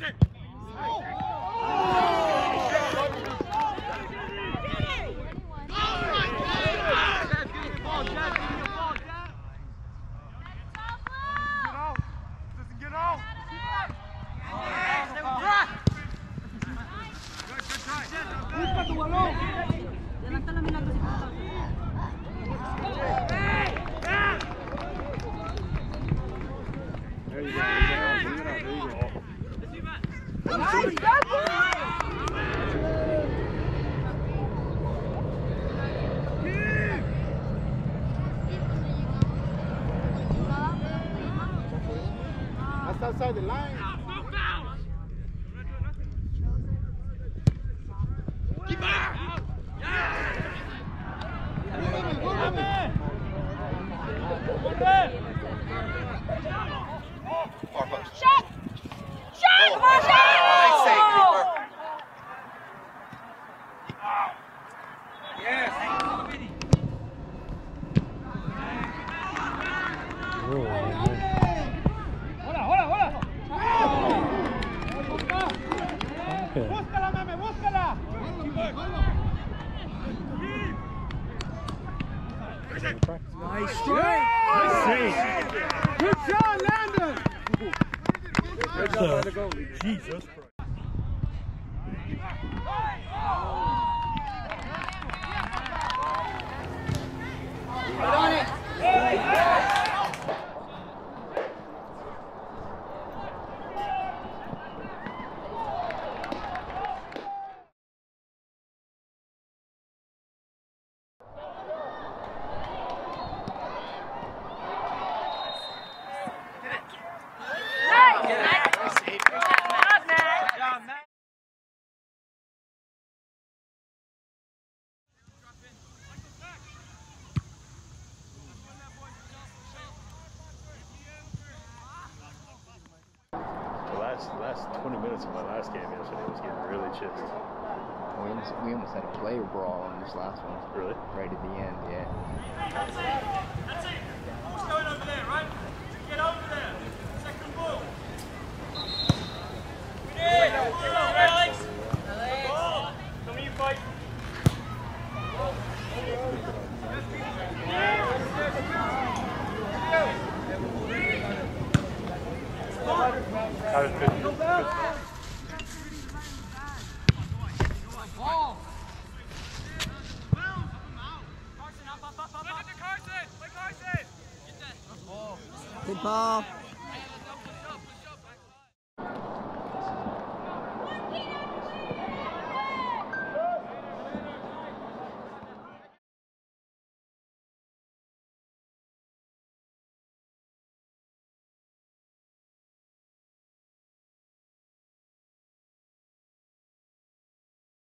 That's outside the line. Keep back! Shot! Shot! Come on, shot! Nice save, keeper. Yes. Búscala, mame, búscala. Nice strike. Nice save. Good shot, Landon. Good job by the goalie. Jesus Christ. The last 20 minutes of my last game yesterday was getting really chippy. We almost had a player brawl on this last one. Really? Right at the end, yeah. That's it! That's it! Who's going over there, right? Get over there! Second ball! Come on, Alex! Come here, fight! How did it Go back! Ball! Carson, up. Look at the Carson! Play Carson! Get that. Good ball.